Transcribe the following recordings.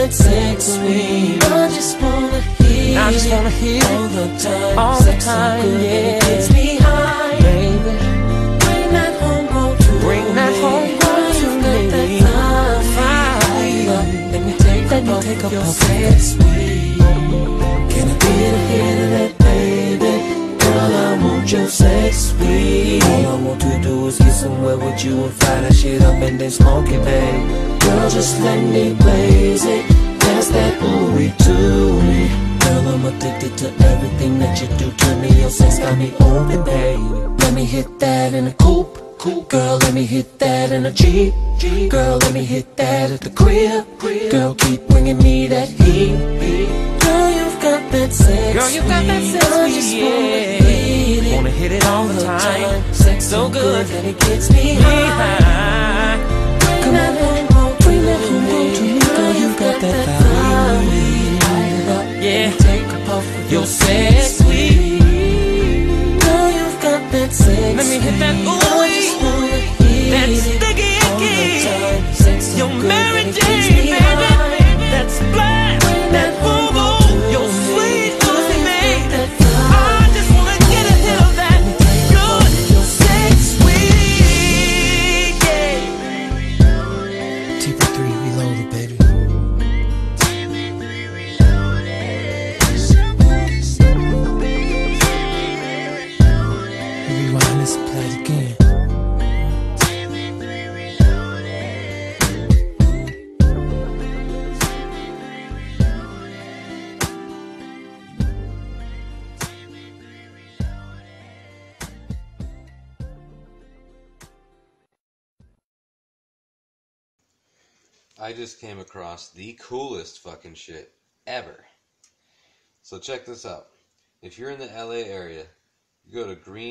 that sex sweet. I just wanna hear it all the time. Sex so good that it gets me high. Baby, bring that homegrown to me. Bring that homegrown to me. Let me take a puff of sex sweet. Can I get a hit of that, baby? Girl, I want your sex sweet. All I want to do is get somewhere with you and fire that shit up and then smoke it, babe. Girl, just let me blaze it. Pass that ooey to me. Girl, I'm addicted to everything that you do to me. Your sex got me open, babe. Let me hit that in a coupe. Girl, let me hit that in a Jeep. Girl, let me hit that at the crib. Girl, keep bringing me that heat. Girl, you've got that sex. Girl, you've got that sex. I just wanna hit it all the time. Sex so good that it gets me high. Come on, bring that home to me. Girl, you've got that fire. Yeah, take a puff of your sex sweet. Girl, you've got that sex. Let me hit that ooey. That's sticky icky. Your Mary Jane, baby. That's black. That boo-boo. Your sweet pussy, baby. I just wanna get a hit of that good sex sweet. Yeah. TP3 reloaded, baby. Rewind this and play it again. I just came across the coolest fucking shit ever. So check this out. If you're in the LA area, you go to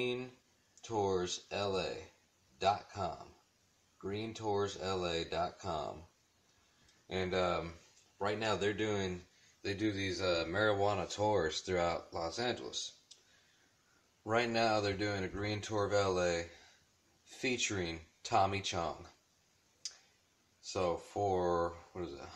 greentoursla.com. greentoursla.com. And right now they do these marijuana tours throughout Los Angeles. Right now they're doing a Green Tour of LA featuring Tommy Chong. So for, what is it,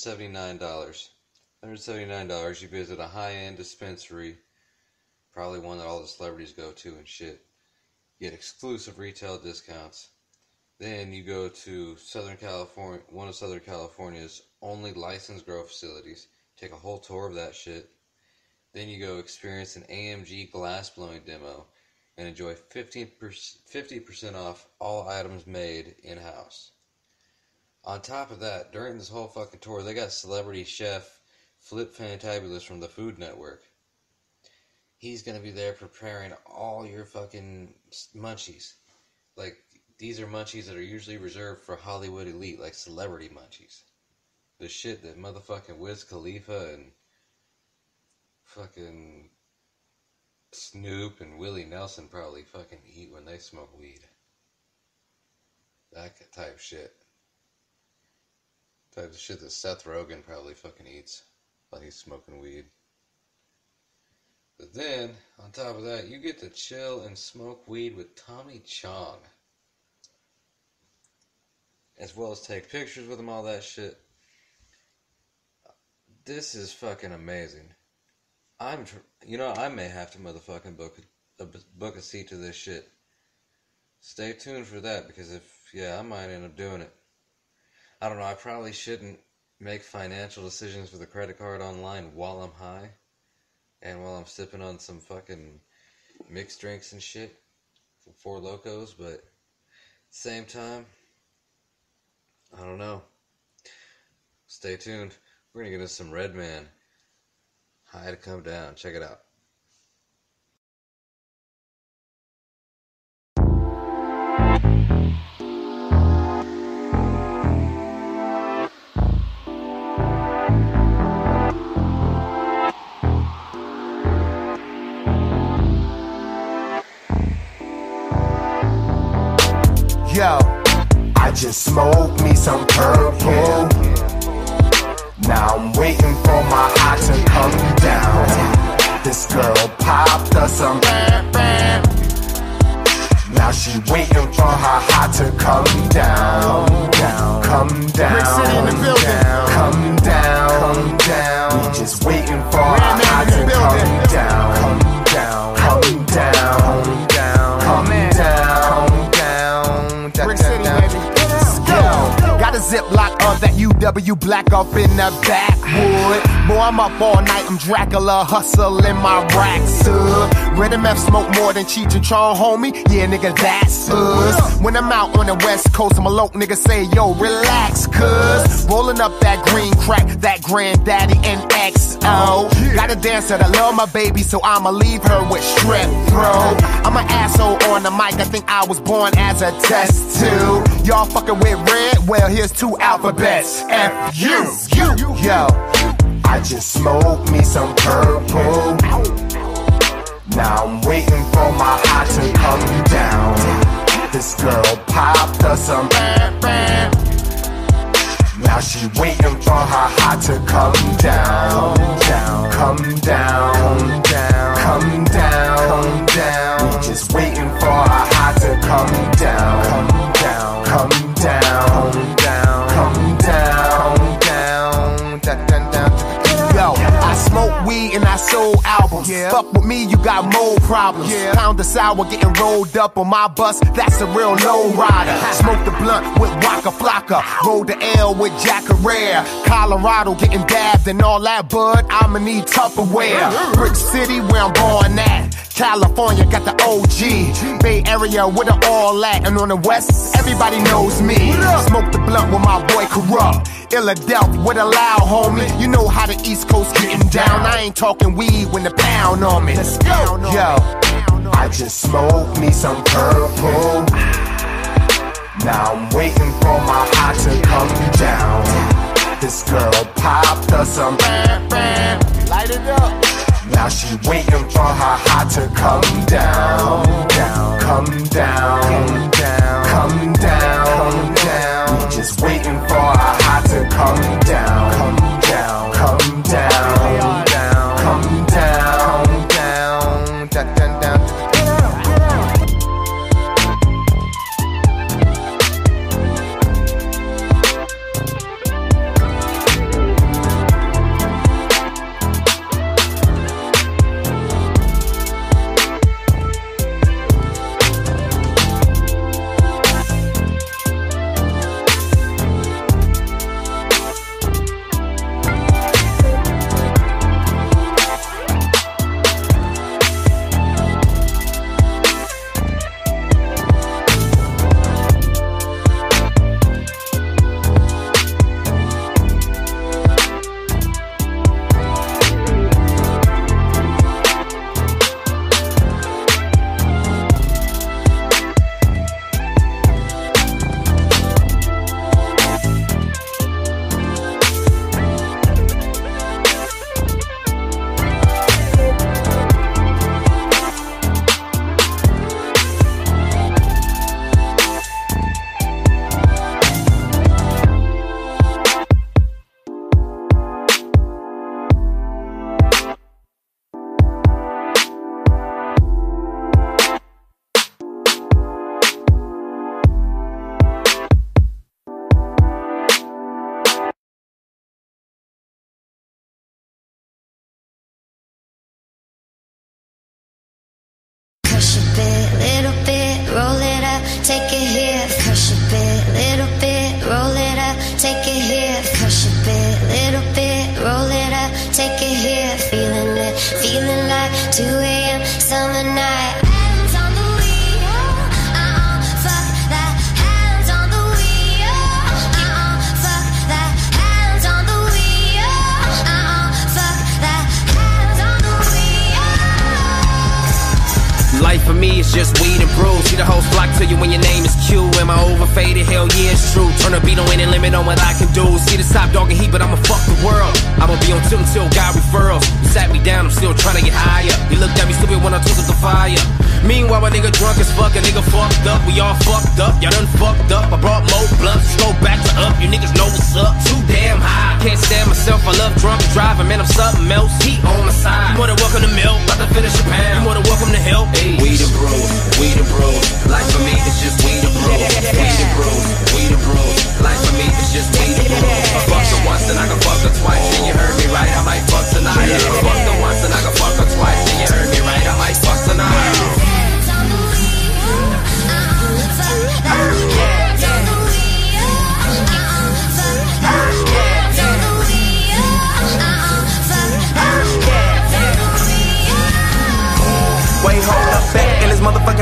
$179, you visit a high-end dispensary, probably one that all the celebrities go to and shit. You get exclusive retail discounts. Then you go to Southern California, one of Southern California's only licensed grow facilities, take a whole tour of that shit. Then you go experience an AMG glass blowing demo and enjoy 50% off all items made in-house. On top of that, during this whole fucking tour, they got celebrity chef Flip Fantabulous from the Food Network. He's going to be there preparing all your fucking munchies. Like, these are munchies that are usually reserved for Hollywood elite, like celebrity munchies. The shit that motherfucking Wiz Khalifa and fucking Snoop and Willie Nelson probably fucking eat when they smoke weed. That type shit. Type of shit that Seth Rogen probably fucking eats while he's smoking weed. But then, on top of that, you get to chill and smoke weed with Tommy Chong. As well as take pictures with him, all that shit. This is fucking amazing. I may have to motherfucking book a seat to this shit. Stay tuned for that, because I might end up doing it. I don't know, I probably shouldn't make financial decisions for the credit card online while I'm high. And while I'm sipping on some fucking mixed drinks and shit from Four Locos, but at the same time, I don't know. Stay tuned. We're going to get into some Redman. High to Come Down. Check it out. Yo, I just smoked me some purple. Now I'm waiting for my high to come down. This girl popped us some bam bam. Now she waiting for her high to come down. Come down, come down, UW black up in the backwood. Boy, I'm up all night, I'm Dracula, hustling my racks up. Red MF smoke more than Cheech and Chong, homie. Yeah, nigga, that's us. When I'm out on the West Coast, I'm a loc, nigga say, yo, relax, cuz. Rolling up that green crack, that granddaddy and XO. Got a dancer that love my baby, so I'ma leave her with strep throat. I'm an asshole on the mic, I think I was born as a test tube. Y'all fucking with red? Well, here's 2 alphabets. F-U. Yo, I just smoked me some purple. Now I'm waiting for my high to come down. This girl popped us some bam. Now she waiting for her high to come down. Come down, come down. We just waiting for her high to come down. Come down, come down. Yo, I smoke weed and I sold albums. Fuck with me, you got mold problems. Pound of sour getting rolled up on my bus, that's a real low rider. Smoke the blunt with Waka Flocka, roll the L with Jack Herrera. Colorado getting dabbed and all that bud, I'ma need Tupperware. Brick City where I'm born at. California got the OG. Bay Area with it all at. And on the West, everybody knows me. Smoke the blunt with my boy Corrupt. Philadelphia with a loud homie. You know how the East Coast getting down. I ain't talking weed when the pound on me. Let's go. Yo, I just smoked me some purple. Now I'm waiting for my high to come down. This girl popped us some bam. Light it up. Now she waiting for her high to come down. Come down, come down. We just waiting for her high to come down. Come down, come down, come down. take it here, push a bit, little bit, roll it up, take it here, push a bit, little bit, roll it up, take it here, feeling like 2 a.m. summer night. Hands on the wheel, fuck that, hands on the wheel, fuck that, hands on the wheel, fuck that, hands on the wheel. Life for me is just weed and brew. See the whole flock to you when your name is Q. Am I overfaded? Hell yeah, it's true. Turn the beat on any limit on what I can do. See the top dog and heat, but I'ma fuck the world. I'ma be on tilt until God referrals. You sat me down, I'm still trying to get higher. You looked at me stupid when I took up the fire. Meanwhile, a nigga drunk as fuck, a nigga fucked up. We all fucked up, y'all done fucked up. I brought more blunts, let's go back to up. You niggas know what's up. Too damn high, can't stand myself. I love drunk driving, man, I'm something else. Heat on my side. You more than welcome to milk, about to finish a pound. You more than welcome to help. Hey. Weed and bros, weed and bros. Life for me is just weed and bros. Weed and bros, weed and bros. Life for me is just weed and bros. I fucked her once and I can fuck her twice. And you heard me right, I might fuck tonight. I fucked her once and I can fuck her twice. And you heard me right, I might fuck tonight.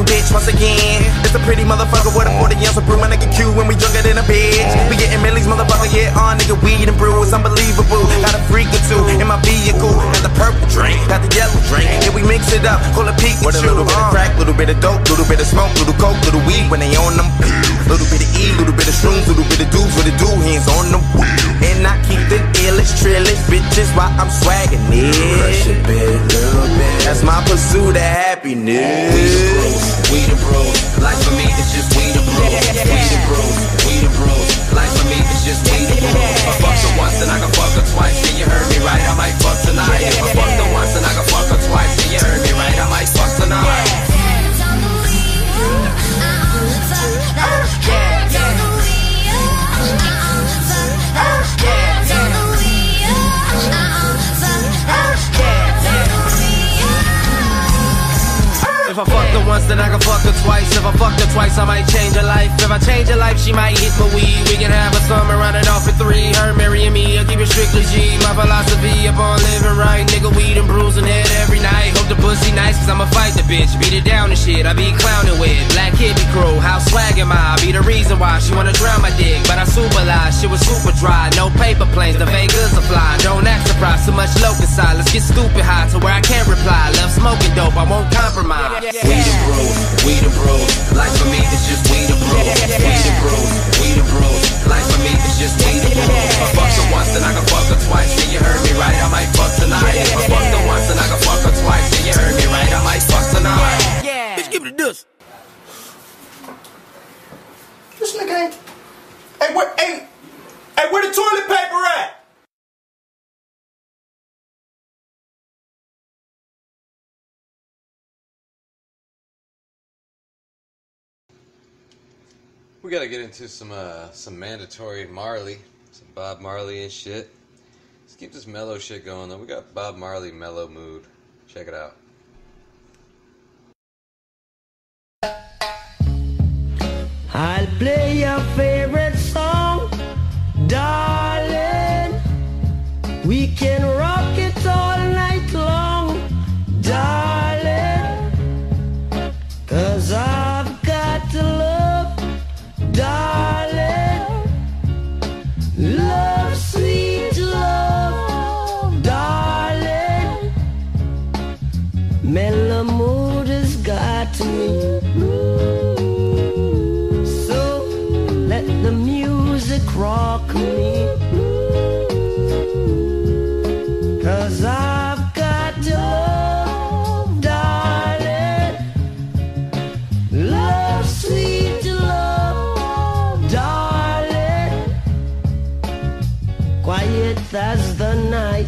fucking bitch once again. It's a pretty motherfucker with a 40 ounce of brew. My nigga Q when we younger than a bitch. We getting millies, motherfucker, yeah, nigga, weed and brew. It's unbelievable. Got a freak or two in my vehicle. Got the purple drink, got the yellow drink. Yeah, we mix it up, call it Pikachu. With a little bit of crack, little bit of dope, little bit of smoke, little coke, little weed when they on them. Little bit of E, little bit of shrooms, little bit of dudes with the do hands on them. And I keep the illest, trillest bitches while I'm swagging it. Crush a bit, little bit. That's my pursuit of happiness. We the bros. Life for me is just we the bros. We the bros. We the bros. Life for me is just we the bros. If I fuck her once, then I can fuck her twice. Then you heard me right, I might fuck tonight. If I fuck her once, then I can fuck her twice. Then you heard me right, I might fuck tonight. If I fuck her once, then I can fuck her twice. If I fuck her twice, I might change her life. If I change her life, she might hit my weed. We can have a summer, run it off for 3. Her marrying me, I'll keep it strictly G. My philosophy upon living right. Nigga, weed and bruising head every night. Hope the pussy nice, cause I'ma fight the bitch. Beat it down and shit, I be clowning with Black hippie crew, how swag am I? Be the reason why she wanna drown my dick. But I super lie, shit was super dry. No paper planes, the Vegas are fly. Don't act surprised, too much locust side. Let's get stupid high to where I can't reply. Love smoking dope, I won't compromise. We the bros, we the bros. Life for me is just we the bros. We the bros, we the bros. Life for me is just we the bros. If I fuck her once, then I can fuck her twice. Then you heard me right, I might fuck tonight. If I fuck her once, then I can fuck her twice. Then you heard me right, I might fuck tonight. Bitch, give it a dust. This nigga ain't. Hey, where the toilet paper at? We gotta get into some mandatory Marley, some Bob Marley and shit. Let's keep this mellow shit going though. We got Bob Marley mellow mood. Check it out. I'll play your favorite song, darling. We can rock it all night long, darling. 'Cause I've got to love, darling. Love, sweet love, darling. Mellow mood has got me. So let the music rock me. 'Cause I've got to love, darling. Love, sweet love, darling. Quiet as the night.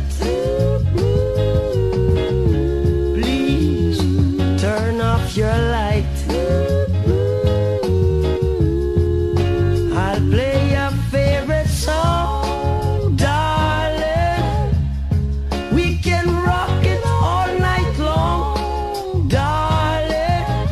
Please turn off your light. I'll play your favorite song, darling. We can rock it all night long, darling.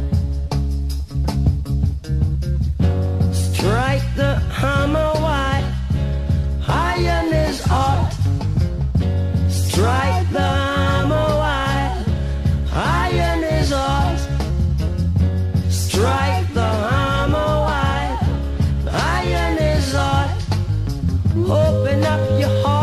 Strike the hammer while iron is hot. Strike the hammer while iron is hot. Strike the hammer while iron is hot. Open up your heart.